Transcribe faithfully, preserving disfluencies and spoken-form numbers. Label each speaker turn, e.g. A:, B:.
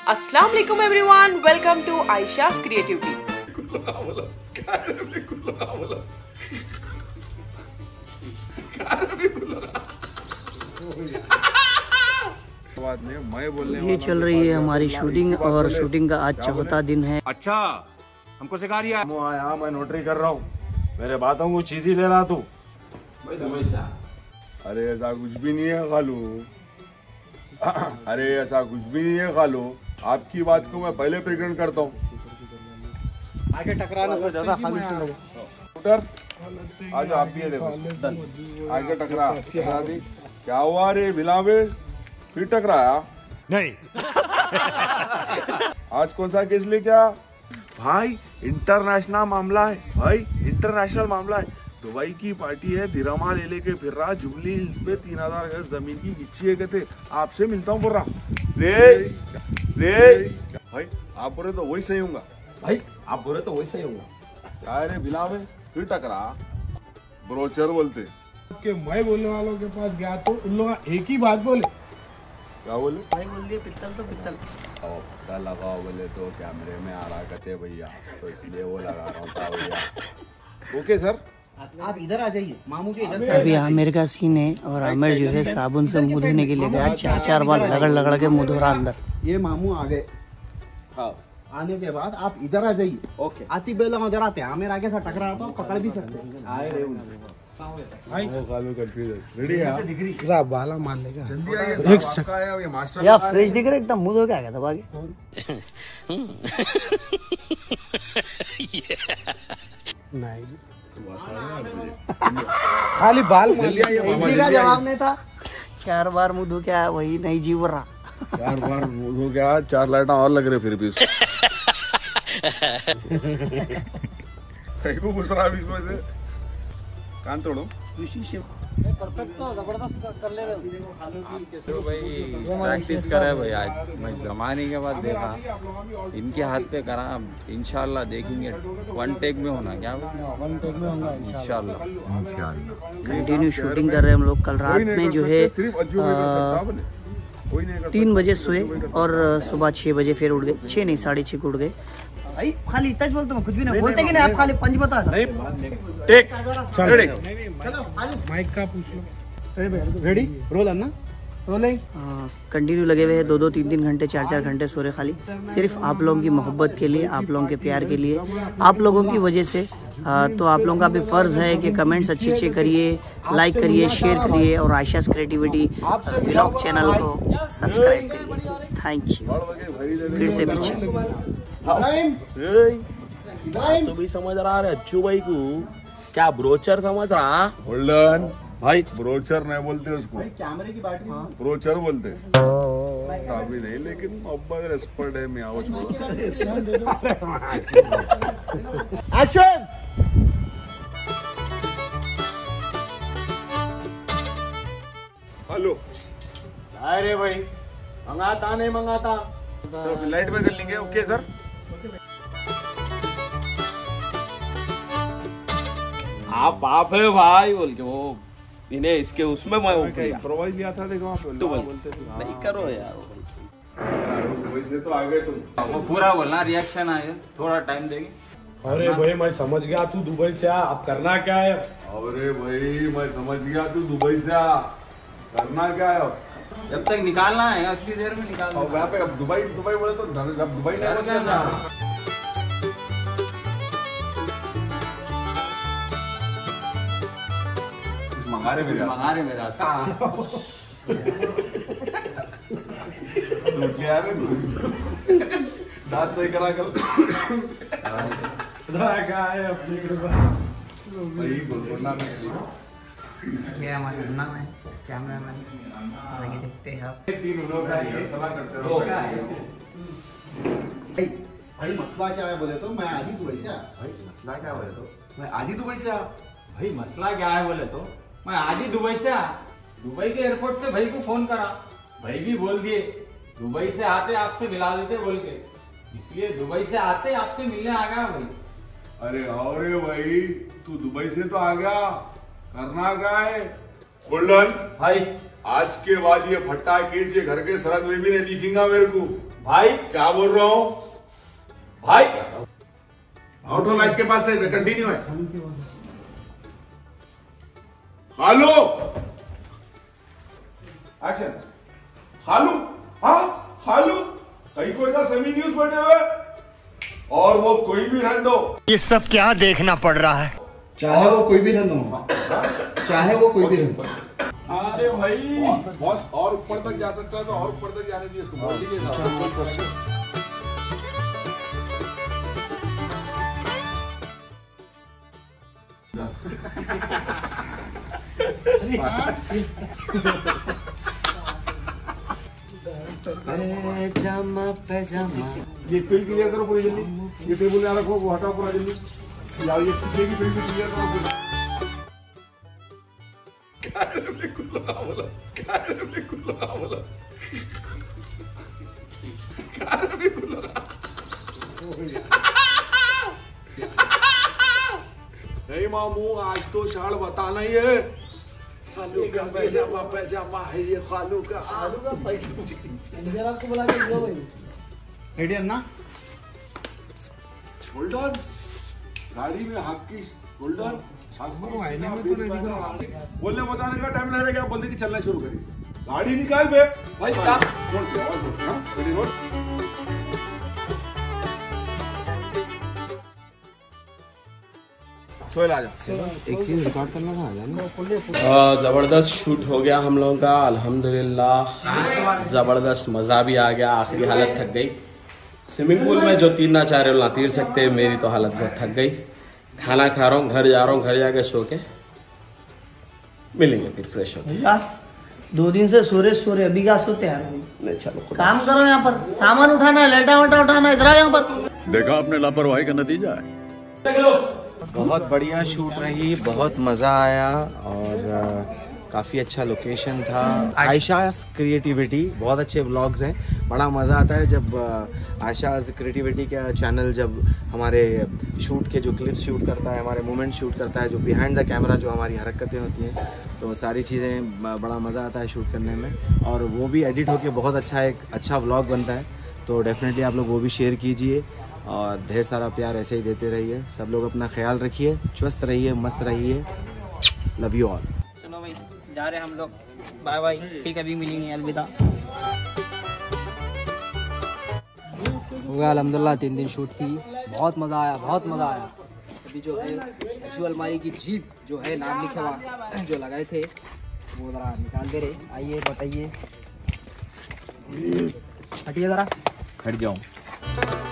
A: अस्सलाम वालेकुम everyone, welcome to Ayesha's creativity.
B: ये चल रही है हमारी शूटिंग और शूटिंग का आज चौथा दिन है।
C: अच्छा, हमको सिखा रही है। यहाँ मैं नोटरी कर रहा हूँ, मेरे बातों को चीज़ ही ले रहा तू।
D: अरे ऐसा कुछ भी नहीं है खालू, अरे ऐसा कुछ भी नहीं है खालू, आपकी बात को मैं पहले प्रेग्नेंट करता हूँ।
C: आगे टकराने से ज्यादा
D: उधर आज आप भी देखो, आगे टकरा दी क्या हुआ रे बिलावे, फिर टकराया
C: नहीं।
D: आज कौन सा केस लेके आया भाई? इंटरनेशनल मामला है भाई, इंटरनेशनल मामला है। दुबई की पार्टी है, दिरामा ले लेके फिर रहा, जुबली हिल्स पे तीन हजार गज जमीन की गिच्ची है, कहते आपसे मिलता हूँ बोल रहा रे रे भाई। आप बोले तो वही सही होगा
C: भाई, आप बोले तो वही सही होगा।
D: क्या रे बिलावे, फिर टकरा ब्रोचर बोलते
E: कि मैं बोलने वालों के पास गया तो उन लोग एक ही बात बोले।
D: क्या बोले
B: भाई बोल दिए पित्तल तो पित्तल।
D: ओ, पता लगाओ बोले तो कैमरे में आ रहा कहते भैया, तो इसलिए वो लगा रहा हूँ भैया। ओके सर,
F: आप इधर आ जाइए, मामू के इधर से।
B: अभी आमिर का सीन है और आमिर जो है साबुन से मुंह धोने के लिए गया, चार चार बार लगड़ लगड़ के मुंह धो रहा अंदर।
F: ये मामू आ गए। हाँ, आने के बाद आप इधर आ जाइए। ओके, आती बेला उधर आते हैं, आमिर आगे से टकरा तो पकड़ भी सकते हैं। आए रे
D: रेडी है,
E: बाला मार लेगा
D: जल्दी आइए।
E: एक सेकंड,
D: ये मास्टर
B: या फ्रेश दिख रहा है एकदम, मुंह धो के आ गया था आगे।
E: नहीं खाली बाल मार लिया,
B: इसी का जवाब नहीं था। चार बार मुंह धो के आया, वही नहीं जीव रहा।
D: चार बार हो गया, चार लाइटा और लग रहे फिर भी कहीं को घुस रहा इसमें से, कान तोड़ो।
B: परफेक्ट तो जबरदस्त कर ले रहे हो
G: भाई, प्रैक्टिस करा है भाई। आज मैं जमाने के बाद देखा, इनके हाथ पे करा, इंशाल्लाह देखेंगे वन टेक में होना। क्या
E: वन टेक में होगा
G: इंशाल्लाह।
B: कंटिन्यू शूटिंग कर रहे हैं हम लोग। कल रात में जो है तीन बजे सोए और सुबह छः बजे फिर उठ गए। छः नहीं, साढ़े छः को उठ गए। भाई खाली टच बोलते मैं कुछ भी नहीं बोलते कि नहीं, आप खाली पंच बता नहीं।
D: टेक रेडी,
E: माइक का पूछ लो।
F: रेडी, रोल अन्ना रोलिंग।
B: कंटिन्यू लगे हुए हैं, दो दो तीन तीन घंटे चार चार घंटे सो रहे, खाली सिर्फ आप लोगों की मोहब्बत के लिए, आप लोगों के प्यार के लिए, आप लोगों की वजह से। आ, तो आप लोगों का भी फ़र्ज़ है कि कमेंट्स अच्छे अच्छे करिए, लाइक करिए, शेयर करिए और आयशा's क्रिएटिविटी व्लॉग चैनल को सब्सक्राइब करिए। Thank you. फिर से पीछे
C: तो भी समझ रहा है अच्छू भाई को, क्या ब्रोचर समझ रहा?
D: होल्डन
C: भाई
D: ब्रोचर नहीं बोलते उसको,
F: कैमरे की बैटरी
D: ब्रोचर बोलते अभी नहीं, लेकिन अब अगर एक्सपर्ट है मैं आओ छोड़ो।
F: एक्शन।
D: हेलो,
C: अरे भाई, मंगाता नहीं मंगाता
D: तो फिर लाइट में कर लेंगे। ओके सर,
G: आप बाप है भाई बोल के वो इन्हें इसके उसमें मैं
D: प्रोवाइज लिया था, देखो आप
G: तो
D: बोलते थे
G: नहीं करो यार।
D: वैसे तो आ गए तुम,
G: वो पूरा बोलना, रिएक्शन आएगा, थोड़ा टाइम देंगे।
E: अरे भाई मैं समझ गया, तू दुबई से आ, अब करना क्या है?
D: अरे भाई मैं समझ गया, तू दुबई से आ, करना क्या है?
G: जब तक निकालना है उतनी देर में निकालना।
D: और वहाँ पे अब दुबई दुबई बोले तो जब दुबई नहीं बोलते ना, मंगा रहे मेरे
G: मंगा रहे मेरा
D: दांत सही करा कर
E: क्या है अपनी
D: भाई बोलना
B: ये हमारा नाम है कैमरामैन, आगे देखते हैं आप।
D: तीन लोग हैं, सलाह करते रहो।
F: भाई भाई मसला क्या है बोले तो मैं आज ही दुबई से आया।
G: भाई मसला क्या बोले तो मैं आज ही दुबई से आ भाई मसला क्या है बोले तो मैं आज ही दुबई से आ दुबई के एयरपोर्ट से भाई को फोन करा, भाई भी बोल दिए दुबई से आते आपसे मिला देते बोल के, इसलिए दुबई से आते आपसे मिलने आ गया भाई।
D: अरे अरे भाई तू दुबई से तो आ गया, करना क्या है? गोल्डन
G: भाई
D: आज के बाद ये भट्टा केस ये घर के सरहद में भी नहीं दिखेगा मेरे को। भाई क्या बोल रहा हूँ भाई, आउटो लाइट के पास से कंटिन्यू है। हालू एक्शन। हालू, हाँ हालू, कहीं कोई सा सेमी न्यूज बने हुए और वो कोई भी रहने दो।
H: ये सब क्या देखना पड़ रहा है?
F: चाहे वो कोई भी रहने दो, चाहे वो कोई भी रहने दो।
D: अरे भाई बॉस और ऊपर तक जा सकता है तो और ऊपर तक जाने दिए इसको, बोल दीजिए ना।
B: पैजामा पैजामा,
D: ये फील्ड क्लियर करो पूरी जल्दी, ये टेबल यहाँ रखो, वो हटाओ पूरा जल्दी, यार ये पीछे की फील्ड क्लियर करो पूरी। नहीं मामू आज तो शाल बताना ही है। खालू का पैजामा पैजामा है ये, खालू का खालू का पैजामा।
B: आपको बुला के दो भाई।
F: रेडी है ना?
D: होल्ड ऑन, गाड़ी में हाथ की होल्ड ऑन। बोलने बताने का टाइम नहीं रहेगा, बोलते कि चलना शुरू करिए। गाड़ी निकाल बे भाई, क्या जोर से आवाज बोल, हां रेडी रोड। सोहेल आ जा,
E: एक चीज रिकॉर्ड करना था आजा।
I: ज़बरदस्त शूट हो गया हम लोगों का, अल्हम्दुलिल्लाह ज़बरदस्त मज़ा भी आ गया। आखिरी हालत थक गई। स्विमिंग पूल में जो तीरना चाह रहे हो ना तीर सकते हैं, मेरी तो हालत बहुत थक गई। खाना खा रहा हूँ, घर जा रहा हूँ, घर जाके सो के मिलेंगे फिर फ्रेश होके।
B: दो दिन से सोरे सोरे, अभी क्या सोते यार?
I: नहीं चलो
B: काम करो, यहाँ पर सामान उठाना है, लेटा वटा उठाना है, इधर आओ यहाँ पर।
H: देखा आपने लापरवाही का नतीजा है।
E: बहुत बढ़िया शूट रही, बहुत मज़ा आया और काफ़ी अच्छा लोकेशन था। आयशास क्रिएटिविटी, बहुत अच्छे व्लॉग्स हैं। बड़ा मज़ा आता है जब आयशास क्रिएटिविटी का चैनल जब हमारे शूट के जो क्लिप्स शूट करता है, हमारे मोमेंट शूट करता है, जो बिहाइंड द कैमरा जो हमारी हरकतें होती हैं, तो सारी चीज़ें बड़ा मज़ा आता है शूट करने में। और वो भी एडिट होके बहुत अच्छा एक अच्छा व्लॉग बनता है। तो डेफिनेटली आप लोग वो भी शेयर कीजिए और ढेर सारा प्यार ऐसे ही देते रहिए। सब लोग अपना ख्याल रखिए, स्वस्थ रहिए, मस्त रहिए। Love you all.
B: चलो भाई जा रहे हम लोग, बाय बाय, ठीक है, अभी मिलेंगे, अलविदा।
J: हो गया अल्हम्दुलिल्लाह, तीन दिन शूट थी, बहुत मज़ा आया, बहुत मज़ा आया। अभी जो है जो अलमारी की जीप जो है नाम लिखे हुआ जो लगाए थे वो ज़रा निकाल दे रहे। आइए बताइए, हटिए ज़रा,
E: हट जाऊँ।